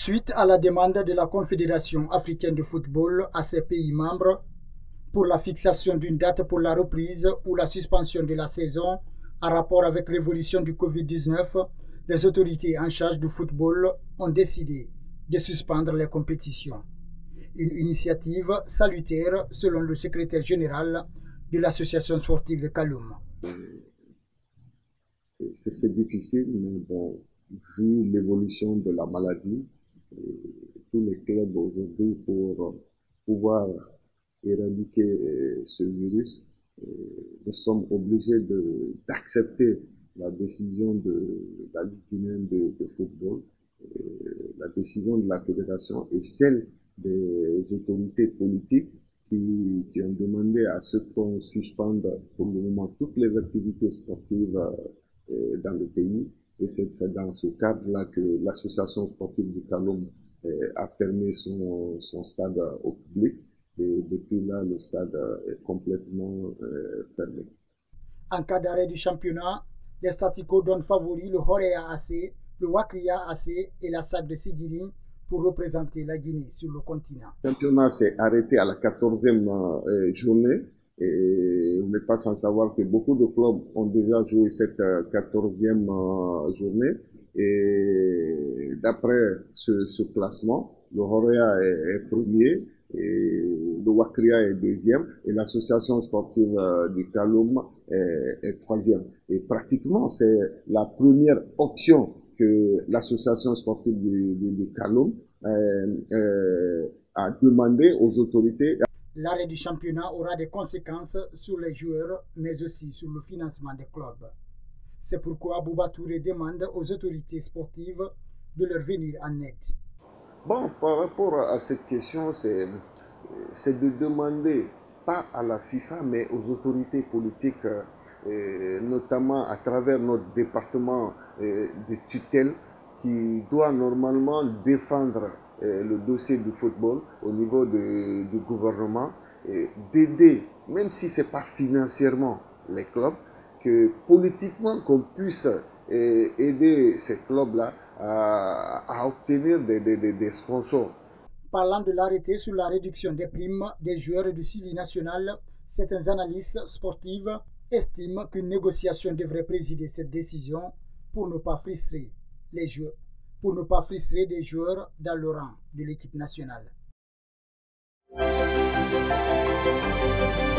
Suite à la demande de la Confédération africaine de football à ses pays membres pour la fixation d'une date pour la reprise ou la suspension de la saison en rapport avec l'évolution du Covid-19, les autorités en charge du football ont décidé de suspendre les compétitions. Une initiative salutaire selon le secrétaire général de l'association sportive de Kaloum. C'est difficile, mais bon, vu l'évolution de la maladie, tous les clubs aujourd'hui pour pouvoir éradiquer ce virus, nous sommes obligés d'accepter la décision de la Ligue guinéenne de football, la décision de la fédération et celle des autorités politiques qui ont demandé à ce qu'on suspende pour le moment toutes les activités sportives dans le pays. Et c'est dans ce cadre-là que l'association sportive du Kaloum a fermé son stade au public. Et depuis là, le stade est complètement fermé. En cas d'arrêt du championnat, les Statico donnent favoris le Horea AC, le Wakria AC et la SAC de Sigiri pour représenter la Guinée sur le continent. Le championnat s'est arrêté à la 14e journée. Et on n'est pas sans savoir que beaucoup de clubs ont déjà joué cette 14e journée. Et d'après ce classement, le Horea est premier, et le Wakria est deuxième, et l'association sportive du Kaloum est troisième. Et pratiquement, c'est la première option que l'association sportive du Kaloum a demandé aux autorités. L'arrêt du championnat aura des conséquences sur les joueurs, mais aussi sur le financement des clubs. C'est pourquoi Bouba Touré demande aux autorités sportives de leur venir en aide. Bon, par rapport à cette question, c'est de demander, pas à la FIFA, mais aux autorités politiques, notamment à travers notre département de tutelle, qui doit normalement défendre le dossier du football au niveau du gouvernement, d'aider, même si ce n'est pas financièrement les clubs, que politiquement qu'on puisse aider ces clubs-là à obtenir des sponsors. Parlant de l'arrêté sur la réduction des primes des joueurs du Sili national, certains analystes sportifs estiment qu'une négociation devrait présider cette décision pour ne pas frustrer les joueurs, des joueurs dans le rang de l'équipe nationale.